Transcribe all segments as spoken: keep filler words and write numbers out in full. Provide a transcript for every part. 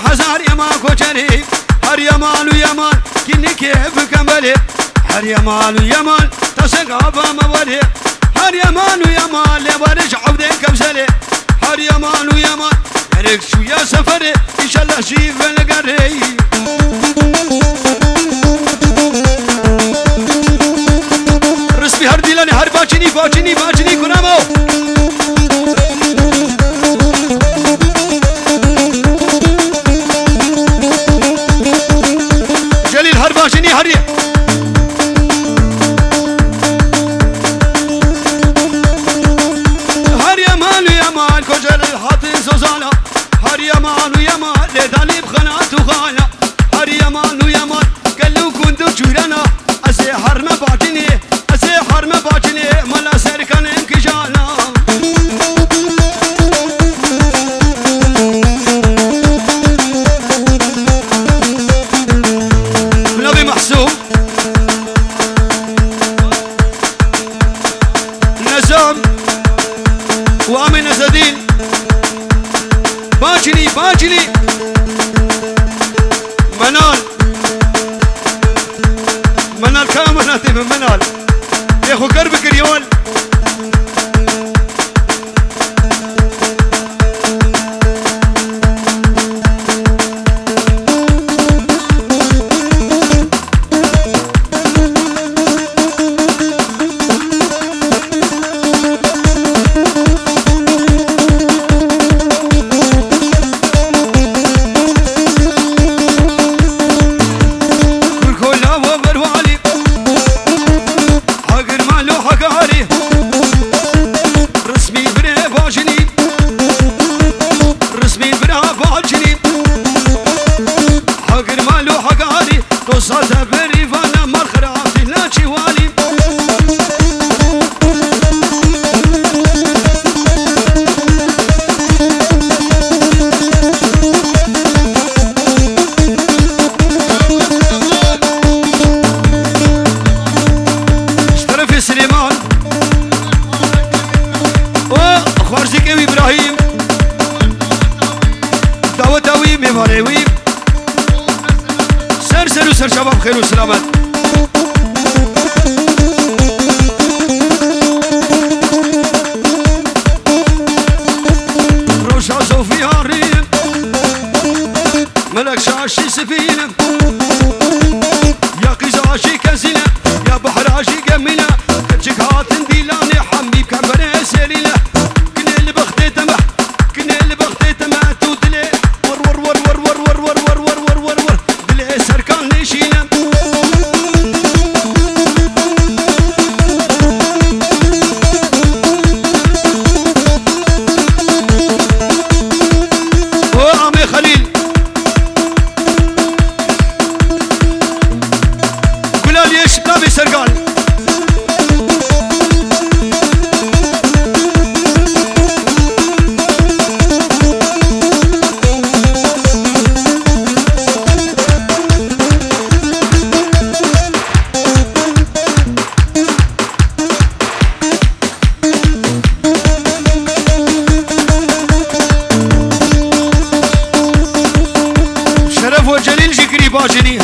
هزار يما كوشري هر يمان ويمان كني كيف كمبلي هر يمان ويمان تسقابا مولي هر يمان ويمان لبرج عودين كبسلي هر يمان ويمان يرك شوية سفري إن شاء الله شيف القري رسمي هر ديلاني هر باچني باچني باچني كنامو جليل هر باچني هر هر يمان ويمان كجل الحاطي زوزانا هر يمان ويمان لدالي بخنات وخانا هر يمان ويمان قالوا كنتو جورانا أسي حرمة باچني أسي حرمة باچني ملا سركان انكجانا نبي محسوب نزام وامن زدين باجلي باجلي منال منال كامناتي من منال يا اخو قربك ريول سر سر وسر شباب خير وسلامات روشا صوفي هارين ملك شاشي سفينة يا قزاشي كزينة يا بحراشي قمينة كتشك هاتن ديلاني حميب كعبري سيرينة كني اللي بختي تمح كني اللي بختي تمح تودلي ور ور ور ور ور ور ور ور ور ور ور ور دلي سركان نشينة وعمي خليل قلال يش نبي سرقان شرف وجليل جكري باجني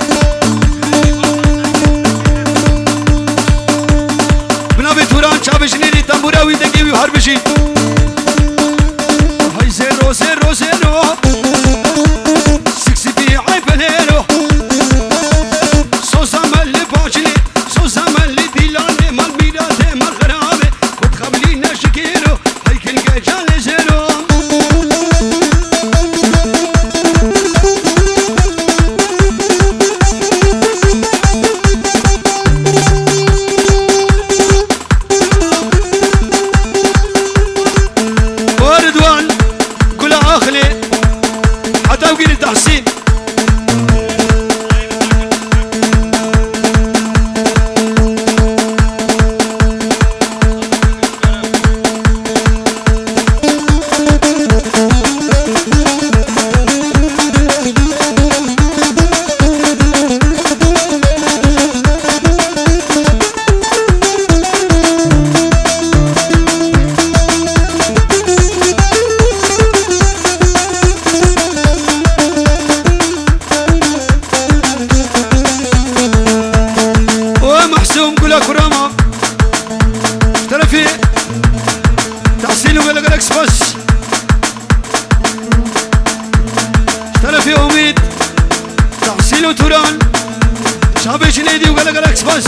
بنابي توران چابشني ري تنبوراوي دقيوي هربشي هاي زيرو زيرو زيرو سكسي بي عيبنيرو سوزا مالي باجني سوزا مالي ديلاني مال ميراتي مال غرامي وتخبلينا شكيرو هاي كن جالي زيرو وردوان كل اخلي حتى وقيل التحسين اشترفي اميد تحصيل وتوران شعبي جنيدي وقلق الاكس بس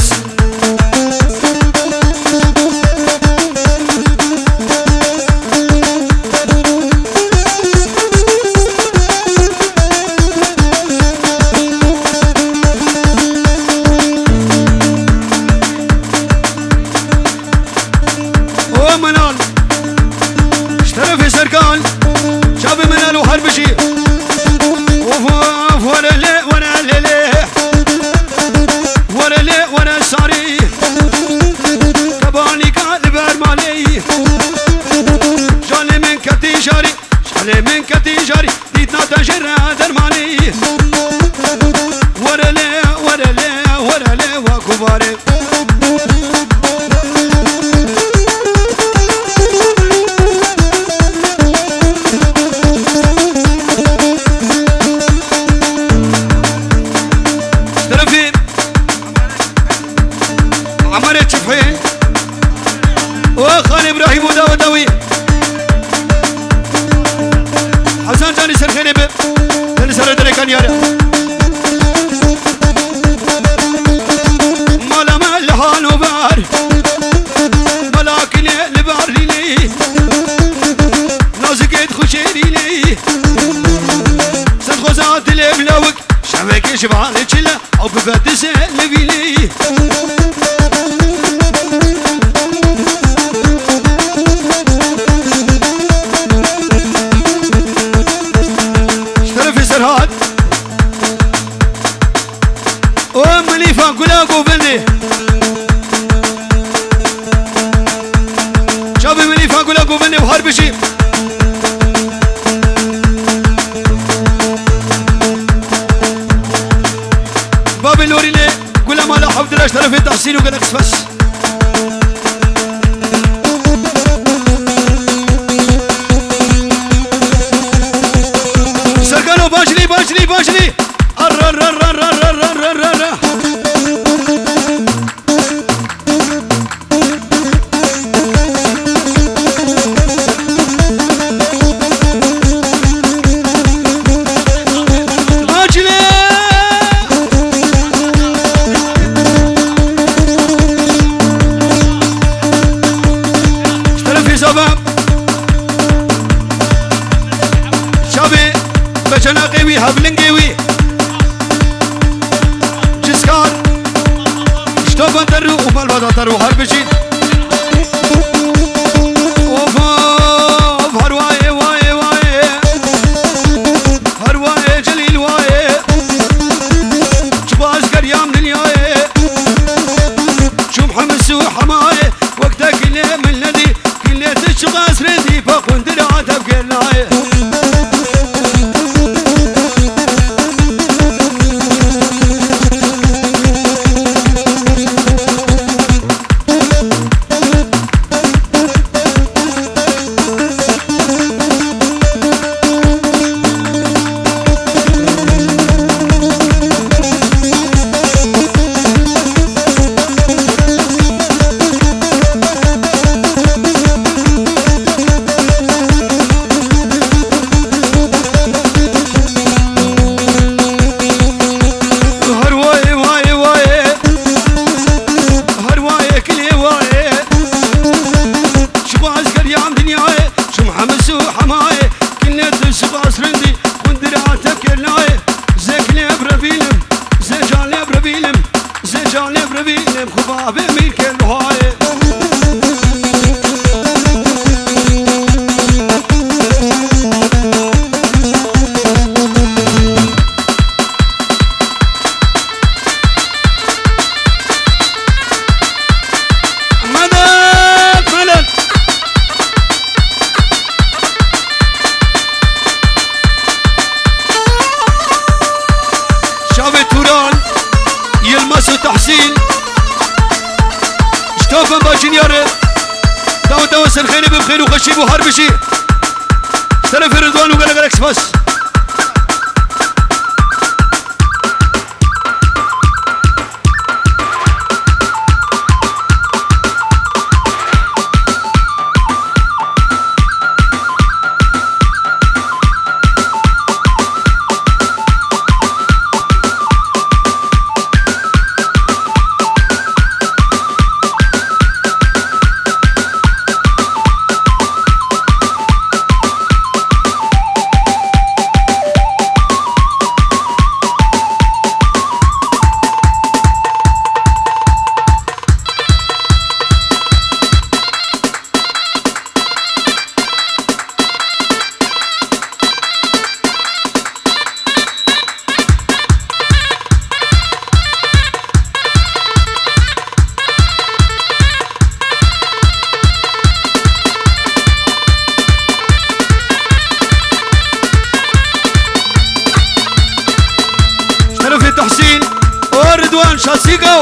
ردوان شاسيقو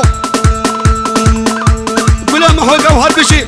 بلا محوقة وهر بشي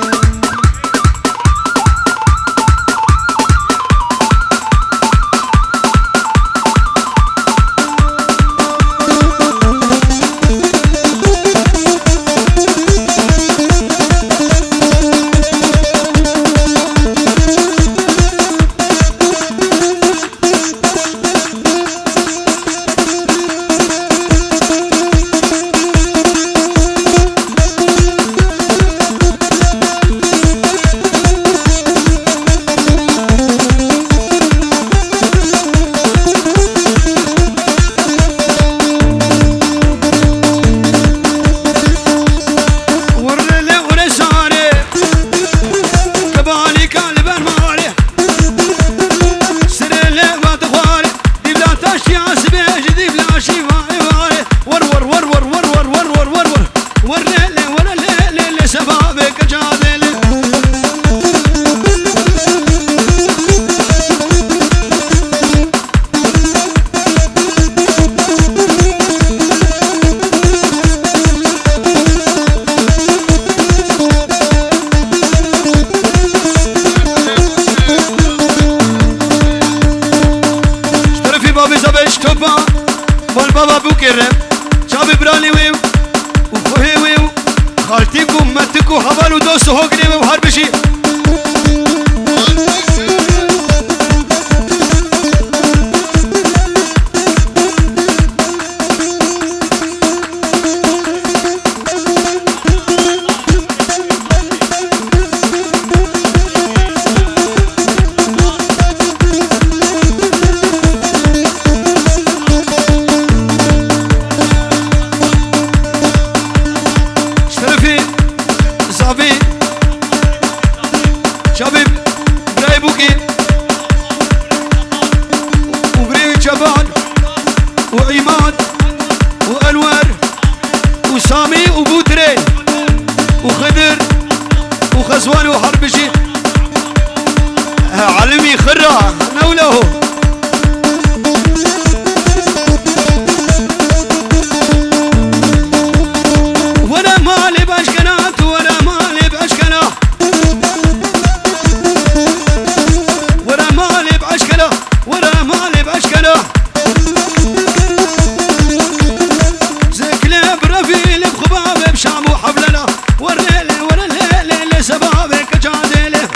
والبابا بوكرم شاب برالي ويو وخوهي ويو خالتيكو متكو حوالو دوستو هوكري ويو هر بشي شباب براي بوكي وبريوي جبان وعماد وانوار وسامي وبودري وخضر وخزوان وحربشي علمي خرا نوله ولا مالي باشكنات ولا مالي باشكنات أشكله ولا مالي بأشكله زكلة برفيل بخبابه بشام وحفلنا والليل ورا الليل اللي سبابك جادله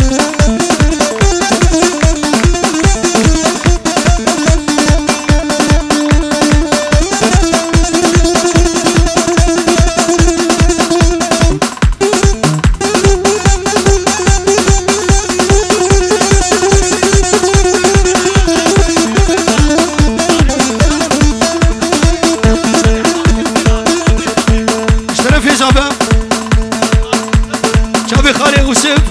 شابي خالي وسب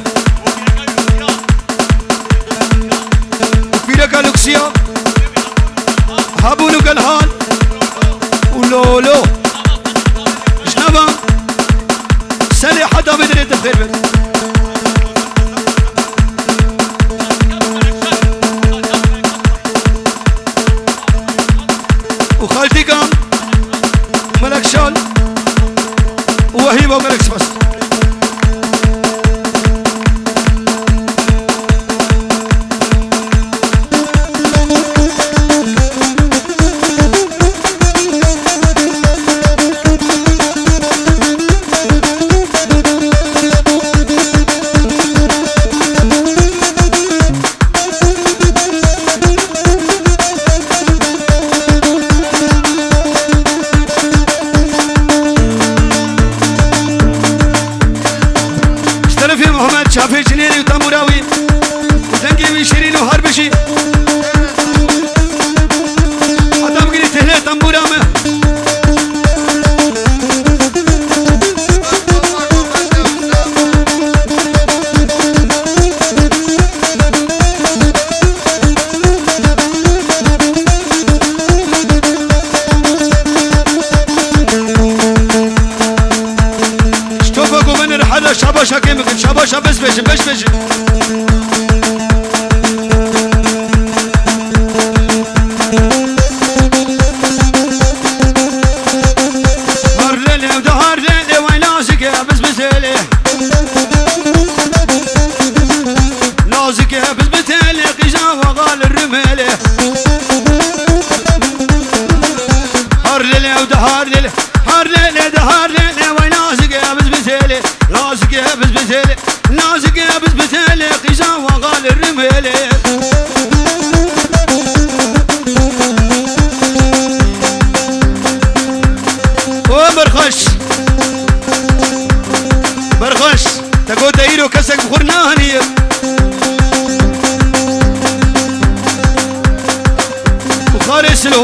وبيركا لوكسيا هابونو قلهان ولولو شنبا سالي حدا بدري تخير بك وخالتي كان ملك شال وهيبة وملك سبس شافي جنيني وتاموراوي وتنقي من شيرين وهربشي حتى بقري تهلي تامورامه شتوفا قومن رحلة شابا شاكي مكن شابا شابا بس بيش بيش بيش لك بخرناني بخاري سلو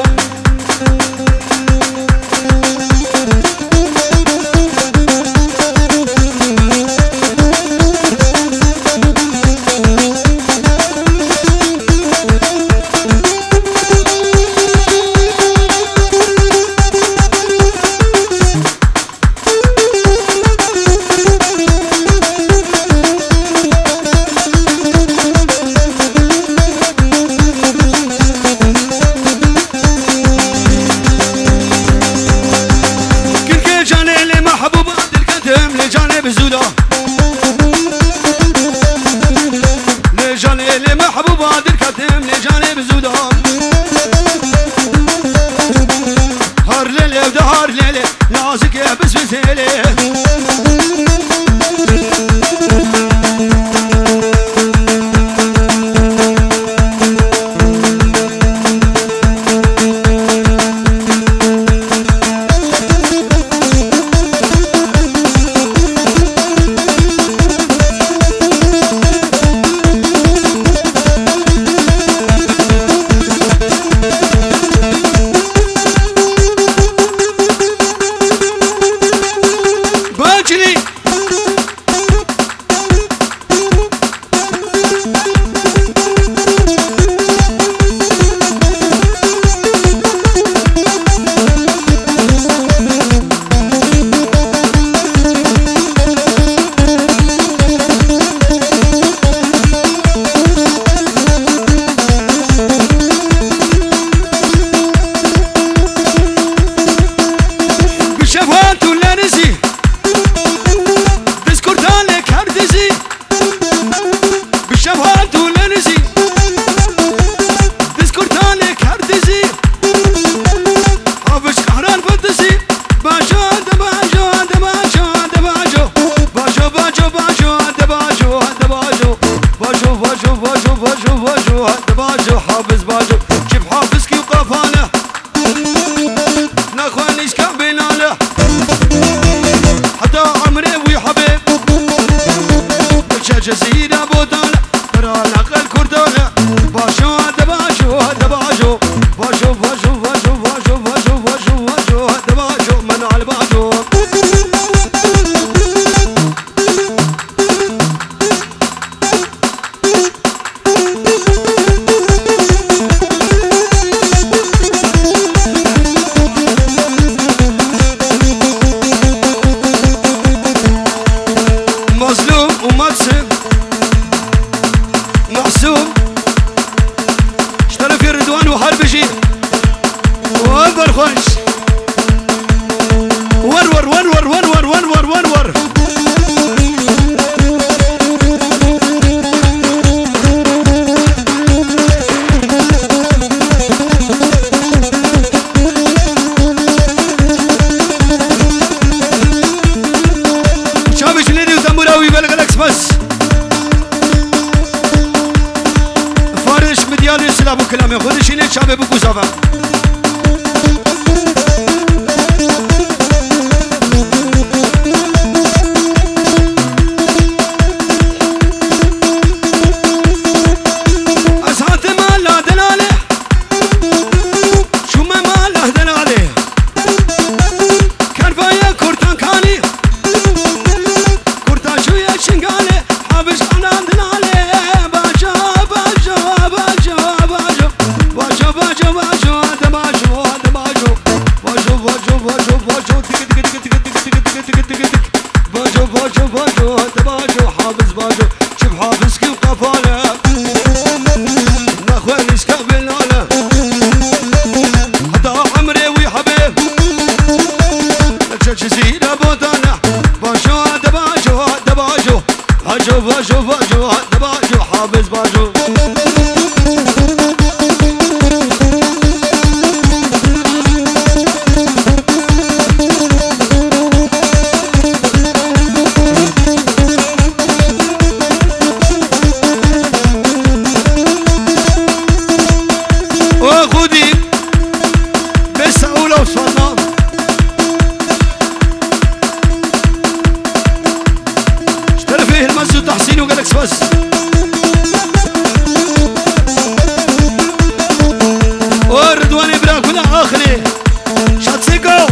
خلي شاتسيكو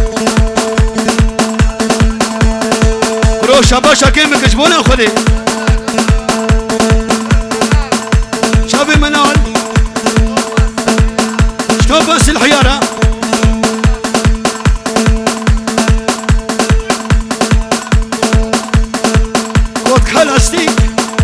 روشا باشا كيمك جبونا خلي شابي منال شنو بس الحيارة كوت خلاصتيك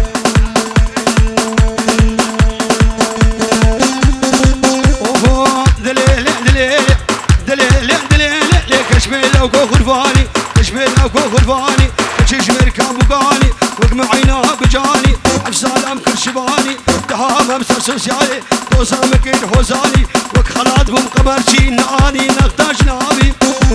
اوه دليل دليل دليل دليل كشميل او غرفاني كشميل او غرفاني تشيش مركب وقاني وقم عينها بجاني عفسالام كل شباني دهام سوسيالي توسا مكيد حوزاني وك خلات بم قمرشي ناني نقطاش نابي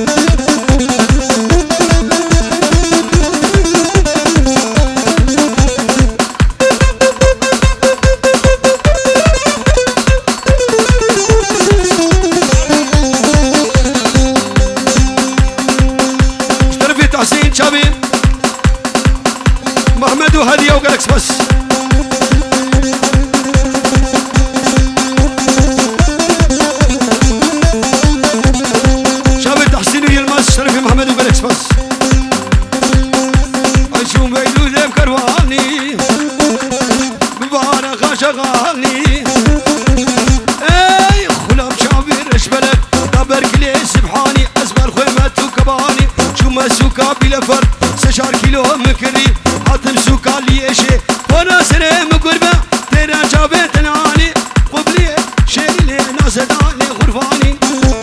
اشترفي تحسين شابي محمد وهدية وقالكس بس شابي تحسين ويلمس شرفي محمد وقالكس بس عيشون بيدو ذيب كرواني ببارقة شغالي اي خلام شابي رشبلك دابرك لي سبحاني اسبر خيمة وكباني شو مسوكا بلا فرد سشار كيلو مكري حاتم سوكا لي اشي وانا سري مقربة تيرا جابت ناني قبلي شيري لي نازداني غرفاني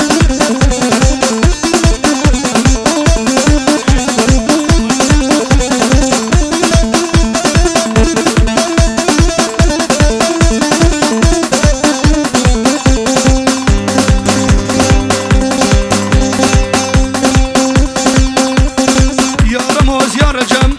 يا رموز يا رجم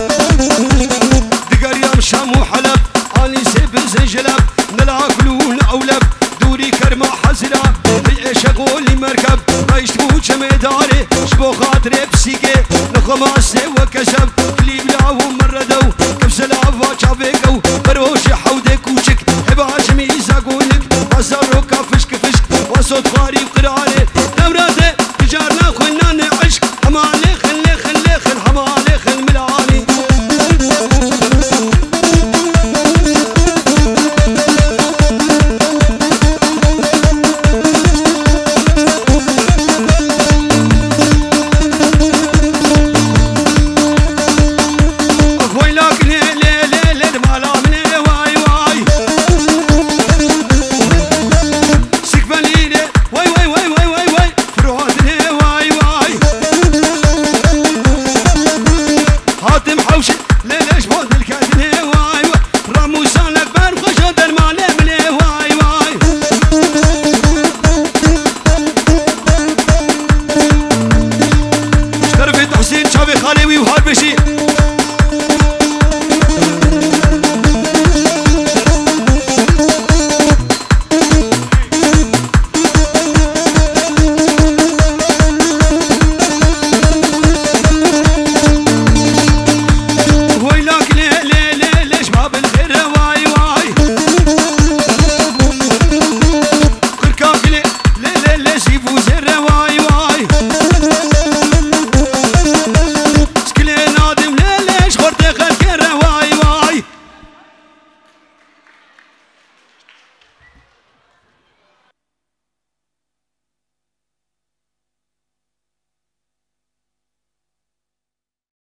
دقر يا مشام وحلب اني سيب زنجلب نلاكلون اولب دوري كرمه حزره شغولي مركب عيشتو شميداري شبو خاطري بسيكي نخماسي وكسب كلي بلاو مردو كبسلا وشابيكو بروشي حودي كوشك هباش ميزا قولك وزارو كفشك فشك وصوت فاري وقراري نوراتي تجارنا خلنا نعشق حمالي خلي خلي خل حمالي خل ملاني